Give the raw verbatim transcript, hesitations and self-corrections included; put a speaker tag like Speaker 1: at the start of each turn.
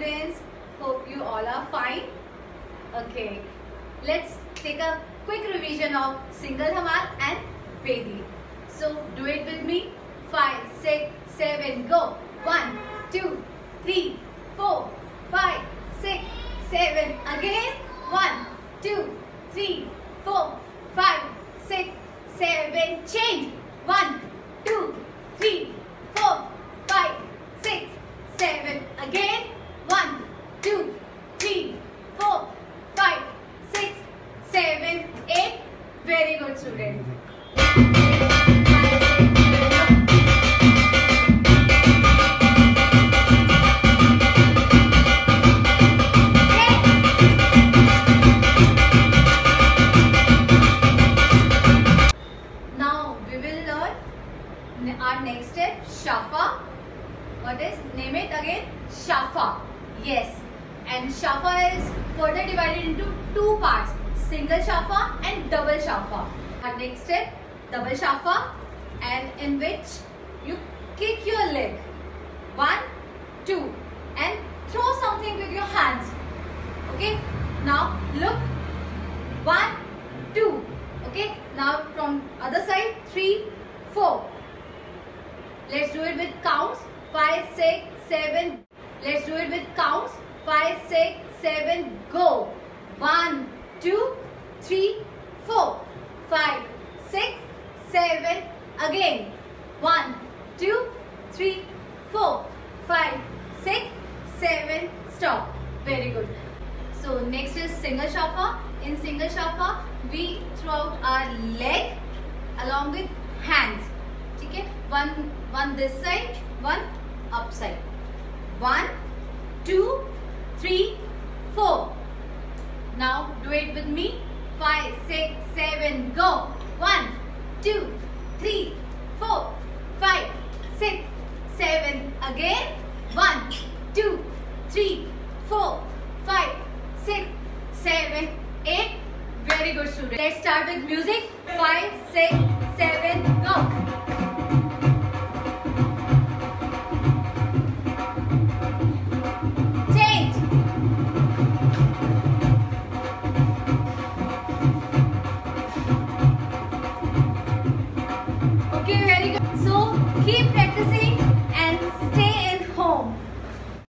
Speaker 1: students. Hope you all are fine. Okay, let's take a quick revision of single dhamar and pedi. So do it with me. Five, six, seven, go. One, two, three, four, five, six, seven. Again. One, two, three, four, five, six, seven. Change. One, two, three, four, five, six, seven. Again. One, two, three, four, five, six, seven, eight. Very good, student. Now we will learn our next step, Shafa. What is? Name it again. Shafa. Yes. And Shafa is further divided into two parts, single Shafa and double Shafa. Our next step, double Shafa, and in which you kick your leg. One, two, and throw something with your hands. Okay. Now look. One, two. Okay. Now from other side, three, four. Let's do it with counts. Five, six, seven. Let's do it with counts. Five, six, seven, go. One, two, three, four, five, six, seven. Again. One, two, three, four, five, six, seven. Stop. Very good. So next is single Shafa. In single Shafa, we throw out our leg along with hands. Okay. One, one this side, one upside. One, two, three, four. Now do it with me. Five, six, seven, go. One, two, three, four, five, six, seven. Again. One, two, three, four, five, six, seven, eight. Very good, student. Let's start with music. Five, six, seven, go.